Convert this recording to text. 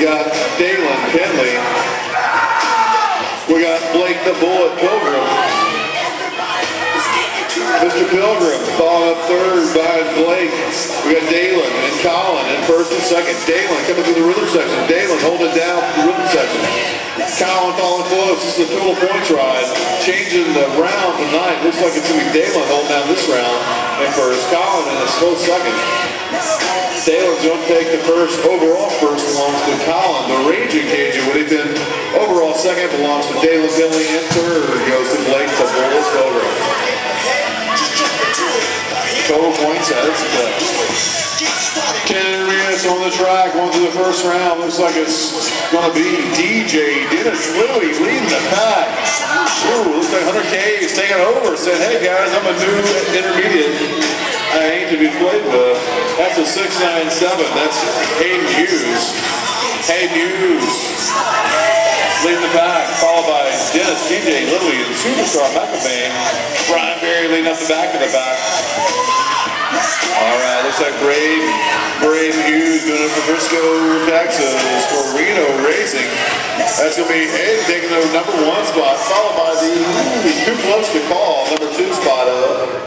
got Dalen Penley. We got Blake the Bullet Pilgrim. Mr. Pilgrim following up third behind Blake. We got Dalen and Colin in first and second. Dalen coming through the rhythm section. Dalen holding it down through the rhythm section. Colin following close. This is the total points ride. Changing the round tonight. Looks like it's going to be Dalen holding down this round in first. Colin in a slow second. Dalen's going to take the overall first belongs to Colin. The Raging Cajun would have been overall second belongs to Dalen Penley, and third goes to Blake the Bullet Pilgrim. Total points as 10 minutes on the track, going through the first round. Looks like it's going to be DJ Dennis Louie leading the pack. Ooh, looks like 100K is taking over. Said, hey guys, I'm a new intermediate. I ain't to be played with. That's a 697. That's Hayden Hughes. Hayden Hughes leading the pack, followed by Dennis DJ Louie and Superstar McAfee. Brian Berry leading up the back of the pack. All right, looks like Brave Hughes doing it for Frisco, Texas, for Reno Racing. That's going to be Ed taking the number 1 spot, followed by the too close to call number 2 spot.